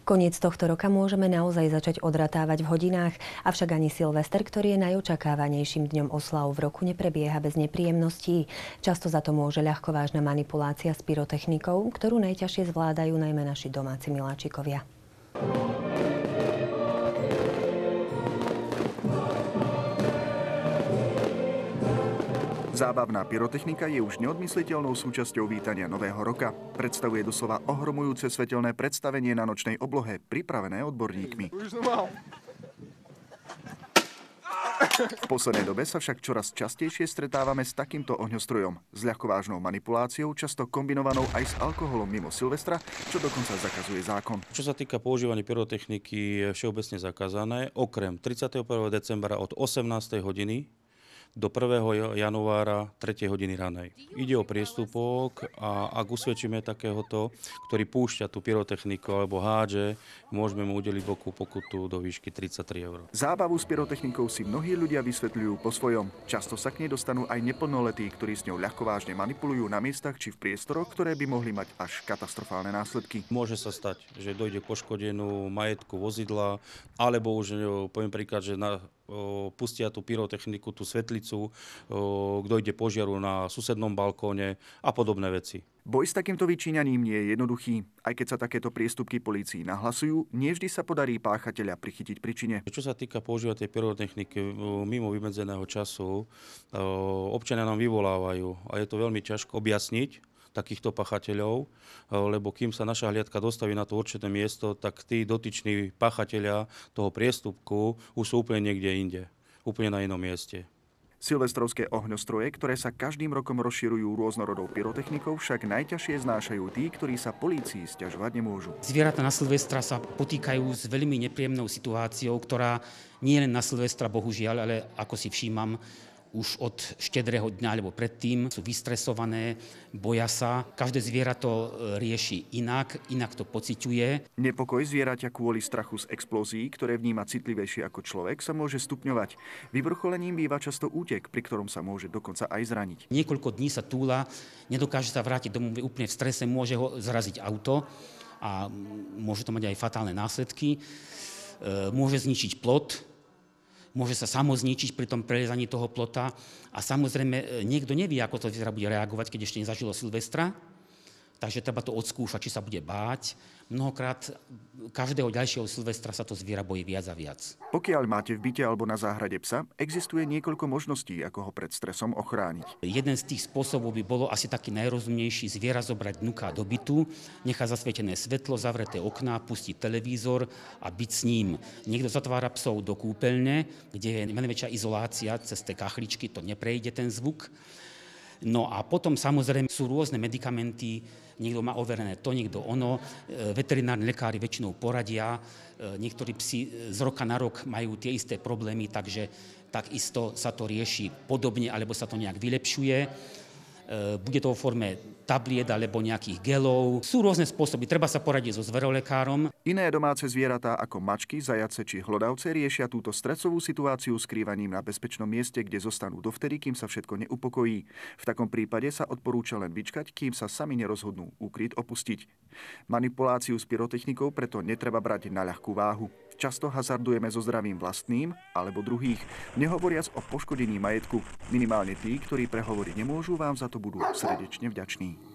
Koniec tohto roka môžeme naozaj začať odratávať v hodinách, avšak ani Silvester, ktorý je najočakávanejším dňom oslav v roku, neprebieha bez nepríjemností. Často za to môže ľahkovážna manipulácia s pyrotechnikou, ktorú najťažšie zvládajú najmä naši domáci miláčikovia. Zábavná pyrotechnika je už neodmysliteľnou súčasťou vítania nového roka. Predstavuje doslova ohromujúce svetelné predstavenie na nočnej oblohe, pripravené odborníkmi. V poslednej dobe sa však čoraz častejšie stretávame s takýmto ohňostrojom, s ľahkovážnou manipuláciou, často kombinovanou aj s alkoholom mimo Silvestra, čo dokonca zakazuje zákon. Čo sa týka používania pyrotechniky, je všeobecne zakázané, okrem 31. decembra od 18. hodiny do 1. januára 3. hodiny ranej. Ide o priestupok a ak usvedčíme takéhoto, ktorý púšťa tú pyrotechniku alebo hádže, môžeme mu udeliť pokutu do výšky 33 eur. Zábavu s pyrotechnikou si mnohí ľudia vysvetľujú po svojom. Často sa k nej dostanú aj neplnoletí, ktorí s ňou ľahkovážne manipulujú na miestach či v priestoroch, ktoré by mohli mať až katastrofálne následky. Môže sa stať, že dojde k poškodeniu majetku vozidla, alebo už poviem príklad, že pustia tú pyrotechniku, tú svetlicu, dojde požiaru na susednom balkóne a podobné veci. Boj s takýmto vyčíňaním nie je jednoduchý. Aj keď sa takéto priestupky polícii nahlasujú, nevždy sa podarí páchateľa prichytiť pri čine. Čo sa týka používania tej pyrotechniky mimo vymedzeného času, občania nám vyvolávajú a je to veľmi ťažko objasniť takýchto pachateľov, lebo kým sa naša hliadka dostaví na to určité miesto, tak tí dotyční pachatelia toho priestupku už sú úplne niekde inde, úplne na inom mieste. Silvestrovské ohňostroje, ktoré sa každým rokom rozširujú rôznorodou pyrotechnikou, však najťažšie znášajú tí, ktorí sa polícii sťažovať nemôžu. Zvieratá na Silvestra sa potýkajú s veľmi nepríjemnou situáciou, ktorá nie len na Silvestra, bohužiaľ, ale ako si všímam, už od štedrého dňa alebo predtým sú vystresované, boja sa. Každé zviera to rieši inak to pociťuje. Nepokoj zvieraťa kvôli strachu z explózií, ktoré vníma citlivejšie ako človek, sa môže stupňovať. Vyvrcholením býva často útek, pri ktorom sa môže dokonca aj zraniť. Niekoľko dní sa túla, nedokáže sa vrátiť domov, úplne v strese, môže ho zraziť auto a môže to mať aj fatálne následky. Môže zničiť plot, môže sa samozničiť pri tom prelezaní toho plota a samozrejme niekto nevie, ako to zviera bude reagovať, keď ešte nezažilo Silvestra. Takže treba to odskúšať, či sa bude báť. Mnohokrát každého ďalšieho Silvestra sa to zviera bojí viac a viac. Pokiaľ máte v byte alebo na záhrade psa, existuje niekoľko možností, ako ho pred stresom ochrániť. Jeden z tých spôsobov by bolo asi taký najrozumnejší: zviera zobrať vnuka do bytu, nechá zasvietené svetlo, zavreté okná, pustiť televízor a byť s ním. Niekto zatvára psov do kúpeľne, kde je najväčšia izolácia, cez tie kachličky to neprejde ten zvuk. No a potom samozrejme sú rôzne medikamenty, niekto má overené to, niekto ono. Veterinárni lekári väčšinou poradia, niektorí psi z roka na rok majú tie isté problémy, takže takisto sa to rieši podobne, alebo sa to nejak vylepšuje. Bude to vo forme tabliet alebo nejakých gelov. Sú rôzne spôsoby, treba sa poradiť so zverolekárom. Iné domáce zvieratá ako mačky, zajace či hlodavce riešia túto stresovú situáciu skrývaním na bezpečnom mieste, kde zostanú dovtedy, kým sa všetko neupokojí. V takom prípade sa odporúča len vyčkať, kým sa sami nerozhodnú úkryt opustiť. Manipuláciu s pyrotechnikou preto netreba brať na ľahkú váhu. Často hazardujeme so zdravím vlastným alebo druhých, nehovoriac o poškodení majetku. Minimálne tí, ktorí prehovoriť nemôžu, vám za to budú srdečne vďační.